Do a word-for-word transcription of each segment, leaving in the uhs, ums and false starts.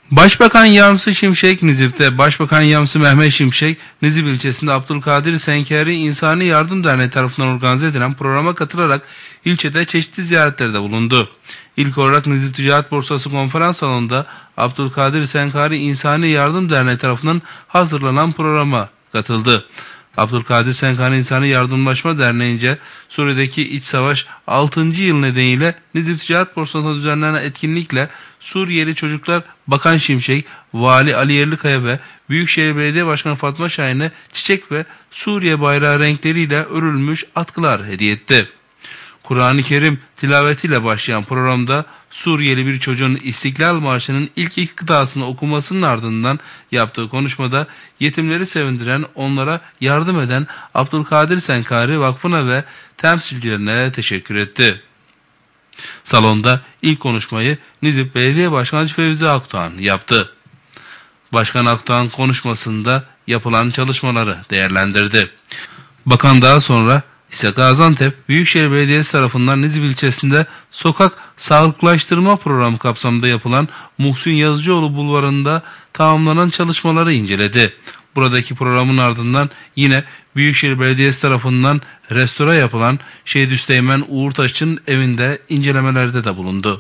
Başbakan Yardımcısı Şimşek Nizip'te, Başbakan Yardımcısı Mehmet Şimşek, Nizip ilçesinde Abdülkadir Senkeri İnsani Yardım Derneği tarafından organize edilen programa katılarak ilçede çeşitli ziyaretlerde bulundu. İlk olarak Nizip Ticaret Borsası konferans salonunda Abdülkadir Senkeri İnsani Yardım Derneği tarafından hazırlanan programa katıldı. Abdülkadir Senkeri İnsani Yardımlaşma Derneği'nce Suriye'deki iç savaş altıncı yıl nedeniyle Nizip Ticaret Borsası'nda düzenlenen etkinlikle Suriyeli çocuklar Bakan Şimşek, Vali Ali Yerlikaya ve Büyükşehir Belediye Başkanı Fatma Şahin'e çiçek ve Suriye bayrağı renkleriyle örülmüş atkılar hediye etti. Kur'an-ı Kerim tilavetiyle başlayan programda Suriyeli bir çocuğun İstiklal Marşı'nın ilk iki kıtasını okumasının ardından yaptığı konuşmada yetimleri sevindiren, onlara yardım eden Abdülkadir Senkeri Vakfı'na ve temsilcilerine teşekkür etti. Salonda ilk konuşmayı Nizip Belediye Başkanı Fevzi Akdoğan yaptı. Başkan Akdoğan konuşmasında yapılan çalışmaları değerlendirdi. Bakan daha sonra ise Gaziantep Büyükşehir Belediyesi tarafından Nizip ilçesinde sokak sağlıklaştırma programı kapsamında yapılan Muhsin Yazıcıoğlu Bulvarı'nda tamamlanan çalışmaları inceledi. Buradaki programın ardından yine Büyükşehir Belediyesi tarafından restore yapılan Şehit Üsteğmen Uğurtaş'ın evinde incelemelerde de bulundu.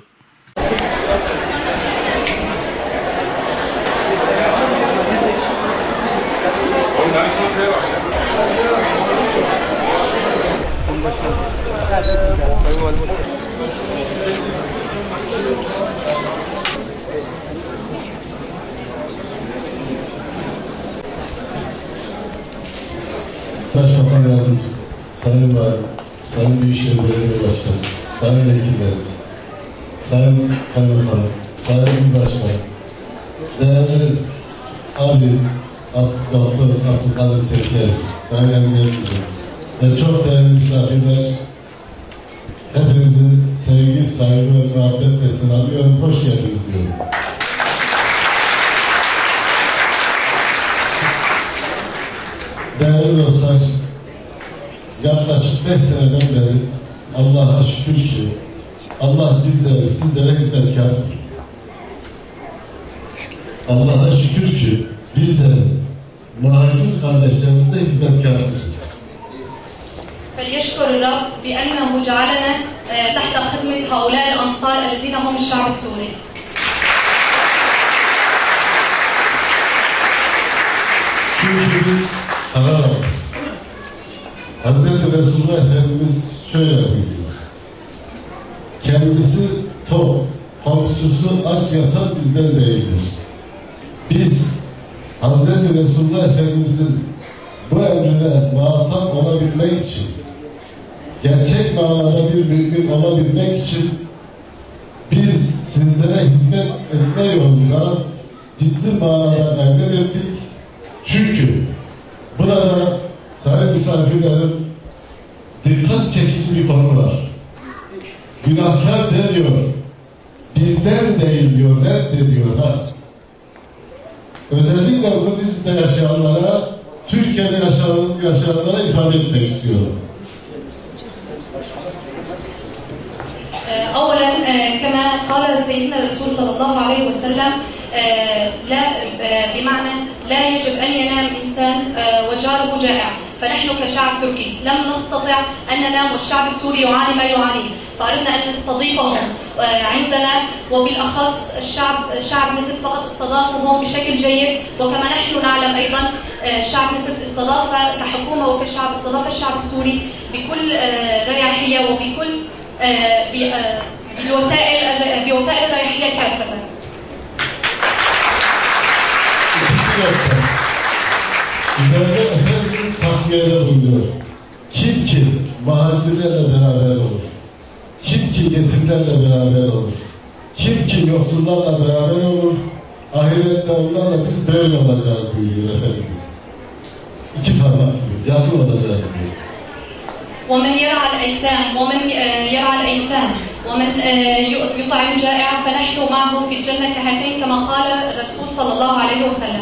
Başbakan Yardımcı, Sayın Valim, Sayın Büyükşehir Belediye Başkanı, Sayın Vekiller, Sayın Kaymakam, Sayın Başkan, değerli abi, Doktor Abdülkadir Senkeri, Sayın Emniyet Müdürü ve çok değerli misafirler, hepinizi sevgi, saygı ve muhabbetle selamlıyorum, hoş geldiniz diyorum. Değerli dostlar, yaklaşık beş seneden beri Allah'a şükür ki Allah bizlere, sizlere hizmetkar. Allah'a şükür ki bizlere, muhacir kardeşlerimize hizmetkardır. فليشكر الرب بأنه جعلنا تحت خدمة هؤلاء الأنصار الذين هم الشعب السوري. Çünkü biz karar aldık. Hazreti Resulullah Efendimiz şöyle buyuruyor. Kendisi tok, komşusu aç yatan bizden değildir. Biz Hazreti Resulullah Efendimizin bu emrine muhatap olabilmek için, gerçek manada bir mümin olabilmek için biz sizlere hizmet etme yolunda ciddi manada gayret ettik. Çünkü burada sayın misafirlerim dikkat çekici bir konu var. Günahkar demiyor, bizden değil diyor, reddediyorlar. Özellikle bu Nizip'te yaşayanlara, Türkiye'de yaşayan, yaşayanlara ifade etmek istiyorum. أولا كما قال سيدنا الرسول صلى الله عليه وسلم لا بمعنى لا يجب أن ينام إنسان وجاره جائع، فنحن كشعب تركي لم نستطع أن ننام والشعب السوري يعاني ما يعانيه، فأردنا أن نستضيفهم عندنا، وبالأخص الشعب شعب نزب فقط استضافهم بشكل جيد، وكما نحن نعلم أيضا شعب نزب استضاف كحكومة وكشعب استضاف الشعب السوري بكل رياحية وبكل بالوسائل بوسائل الرياحية كافة. Üzerinde Efendimiz takviyeler bulunuyor. Kim ki muhacirlerle beraber olur, kim ki yetimlerle beraber olur, kim ki yoksullarla beraber olur, ahirette onlarla biz böyle olacağız buyuruyor Efendimiz. İki parmak diyor, yakın olacağız diyor. ومن يرعى الأيتام ومن يرعى الأيتام ومن يطعم جائع فنحن معه في الجنة كهاتين كما قال الرسول صلى الله عليه وسلم.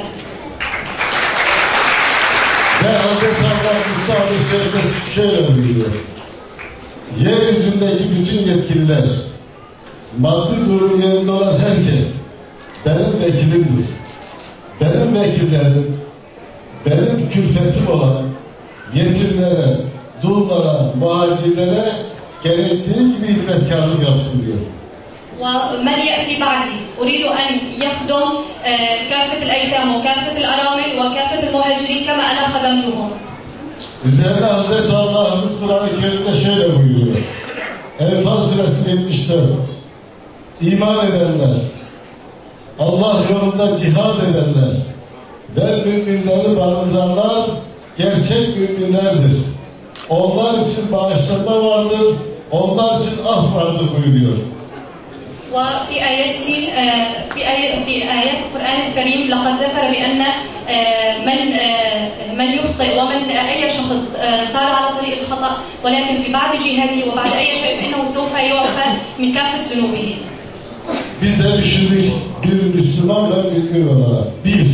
Ve Hazreti Allah Musa Aleyhisselam'da şöyle buyuruyor. Yeryüzündeki bütün yetkililer, maddi durum yerinde olan herkes, benim vekilimdir. Benim vekillerim, benim külfetim olan yetimlere, dullara, muhacirlere gerektiği gibi hizmetkarlık yapsın diyor. ومن يأتي بعدي أريد أن يخدم كافة الأيتام وكافة الأرامل وكافة المهاجرين كما أنا خدمتهم. Üzerine Hazreti Allah'ımız Kur'an-ı Kerim'de şöyle buyuruyor. Enfal suresi yetmiş dört. İman edenler, Allah yolunda cihad edenler ve müminleri barındıranlar gerçek müminlerdir. Onlar için bağışlanma vardır, onlar için af vardır buyuruyor. وفي آياته في آية في آيات القرآن الكريم لقد ذكر بأن من من يخطئ ومن أي شخص سار على طريق الخطأ ولكن في بعد جهاده وبعد أي شيء فإنه سوف يعفى من كافة ذنوبه. Biz de düşündük bir Müslüman ve mümin olarak. Bir,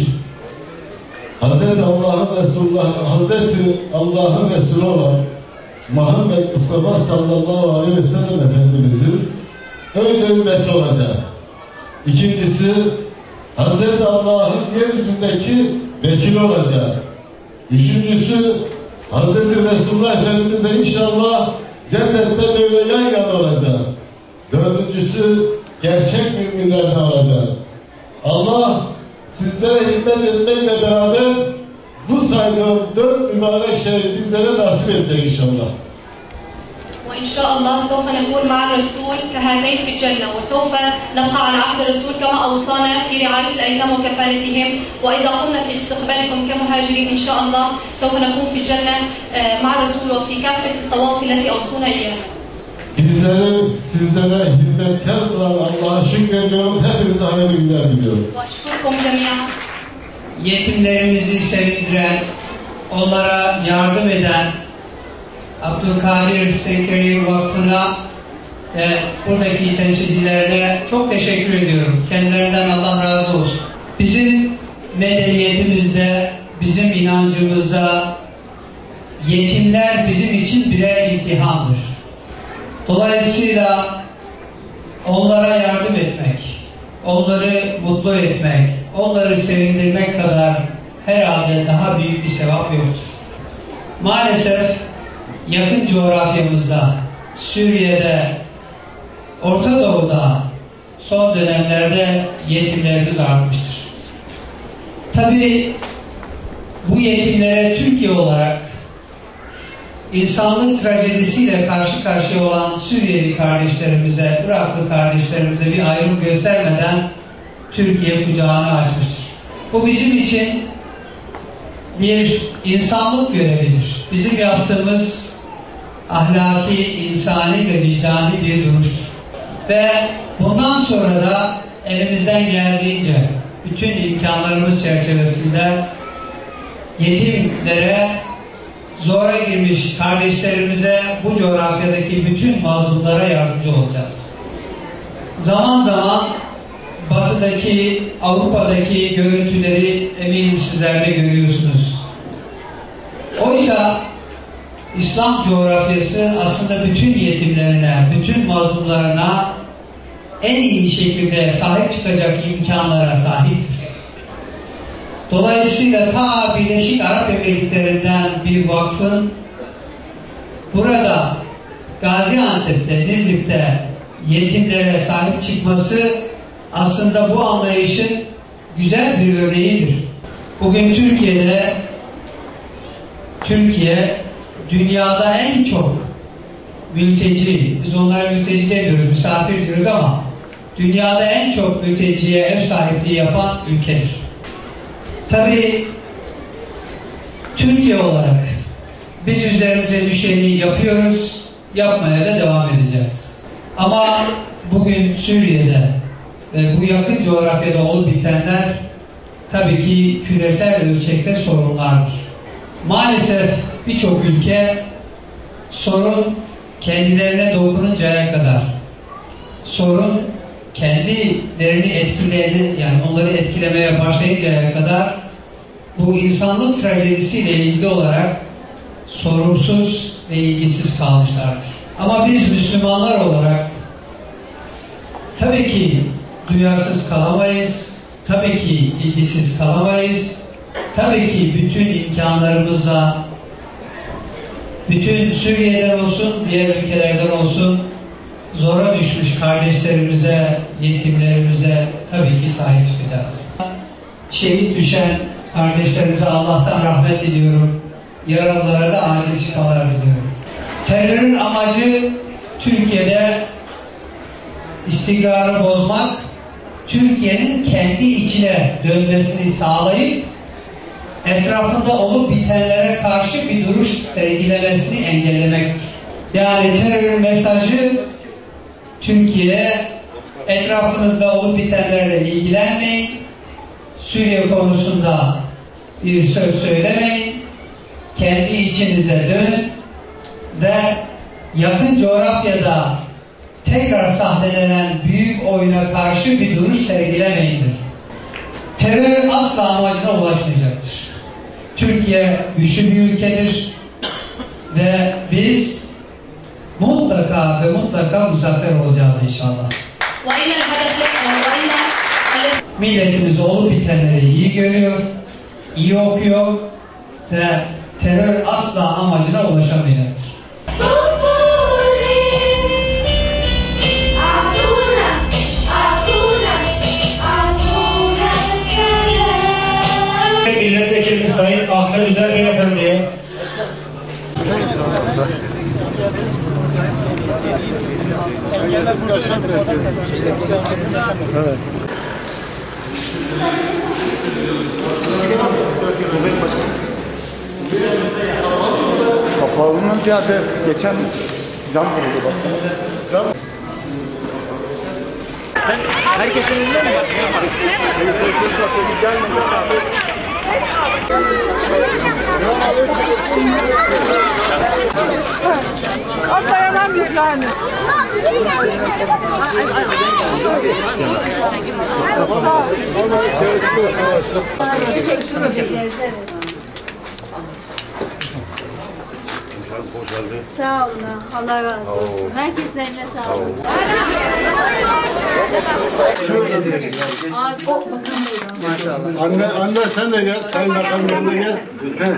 Hazreti Allah'ın Resulullah, Hazreti Allah'ın Resulü olan Muhammed Mustafa sallallahu aleyhi ve sellem Efendimizin önce ümmeti olacağız. İkincisi, Hazreti Allah'ın yeryüzündeki vekili olacağız. Üçüncüsü, Hazreti Resulullah Efendimiz'le inşallah cennette böyle yan yana olacağız. Dördüncüsü, gerçek müminlerden olacağız. Allah sizlere hizmet etmekle beraber bu saydığım dört mübarek şeyi bizlere nasip edecek inşallah. وإن شاء الله سوف نكون مع الرسول كهاتين في الجنة وسوف نبقى على عهد الرسول كما أوصانا في رعاية الأيتام وكفالتهم وإذا قمنا في استقبالكم كمهاجرين إن شاء الله سوف نكون في الجنة مع الرسول وفي كافة التواصي التي أوصونا إياها. Bizlere, sizlere hizmetkar olan Allah'a şükrediyorum. Hepinize hayırlı günler diliyorum. وأشكركم جميعا. Yetimlerimizi sevindiren, onlara yardım eden Abdülkadir Senkeri Vakfı'na ve buradaki temsilcilerine çok teşekkür ediyorum. Kendilerinden Allah razı olsun. Bizim medeniyetimizde, bizim inancımızda yetimler bizim için birer imtihandır. Dolayısıyla onlara yardım etmek, onları mutlu etmek, onları sevindirmek kadar herhalde daha büyük bir sevap yoktur. Maalesef yakın coğrafyamızda, Suriye'de, Orta Doğu'da son dönemlerde yetimlerimiz artmıştır. Tabii bu yetimlere Türkiye olarak insanlık trajedisiyle karşı karşıya olan Suriyeli kardeşlerimize, Iraklı kardeşlerimize bir ayrım göstermeden Türkiye kucağını açmıştır. Bu bizim için bir insanlık görevidir. Bizim yaptığımız ahlaki, insani ve vicdani bir duruştur. Ve bundan sonra da elimizden geldiğince bütün imkanlarımız çerçevesinde yetimlere, zora girmiş kardeşlerimize, bu coğrafyadaki bütün mazlumlara yardımcı olacağız. Zaman zaman Batı'daki, Avrupa'daki görüntüleri eminim sizler de görüyorsunuz. Oysa İslam coğrafyası aslında bütün yetimlerine, bütün mazlumlarına en iyi şekilde sahip çıkacak imkanlara sahiptir. Dolayısıyla ta Birleşik Arap Emirlikleri'nden bir vakfın burada Gaziantep'te, Nizip'te yetimlere sahip çıkması aslında bu anlayışın güzel bir örneğidir. Bugün Türkiye'de Türkiye dünyada en çok mülteci, biz onlara mülteci demiyoruz, misafir diyoruz ama dünyada en çok mülteciye ev sahipliği yapan ülkedir. Tabii Türkiye olarak biz üzerimize düşeni yapıyoruz, yapmaya da devam edeceğiz. Ama bugün Suriye'de ve bu yakın coğrafyada olup bitenler tabii ki küresel ölçekte sorunlardır. Maalesef birçok ülke sorun kendilerine dokununcaya kadar, sorun kendilerini etkilerini, yani onları etkilemeye başlayıncaya kadar bu insanlık trajedisiyle ilgili olarak sorumsuz ve ilgisiz kalmışlardır. Ama biz Müslümanlar olarak tabii ki duyarsız kalamayız, tabii ki ilgisiz kalamayız. Tabii ki bütün imkanlarımızla, bütün Suriye'den olsun, diğer ülkelerden olsun, zora düşmüş kardeşlerimize, yetimlerimize tabii ki sahip çıkacağız. Şehit düşen kardeşlerimize Allah'tan rahmet diliyorum. Yaralılara da acil şifalar diliyorum. Terörün amacı Türkiye'de istikrarı bozmak, Türkiye'nin kendi içine dönmesini sağlayıp etrafında olup bitenlere karşı bir duruş sergilemesini engellemektir. Yani terörün mesajı Türkiye, etrafınızda olup bitenlerle ilgilenmeyin, Suriye konusunda bir söz söylemeyin, kendi içinize dönün ve yakın coğrafyada tekrar sahnelenen büyük oyuna karşı bir duruş sergilemeyindir. Terör asla amacına ulaşmayacaktır. Türkiye güçlü bir ülkedir ve biz mutlaka ve mutlaka muzaffer olacağız inşallah. Milletimiz olup bitenleri iyi görüyor, iyi okuyor ve terör asla amacına ulaşamayacaktır. Milletvekilimiz Sayın Ahmet Üzer Beyefendi'ye Evet. Kapağından ziyade geçen cam vuruldu bak. Herkesin önünde mi? O dayanan bir yani. Sağ olun. Allah razı olsun. Herkesin eline sağlık. Anne, anne sen de gel. Sayın Bakan yanına gel. Gel.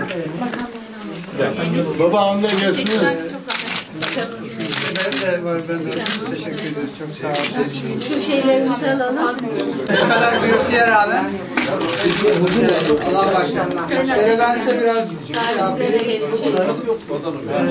Baba anne gelsin. Ben var, ben de teşekkür ederim. Çok sağ olun. Şu şeylerimizi alalım. Bu kadar büyük diğer abi. Allah başkanına. Ben size biraz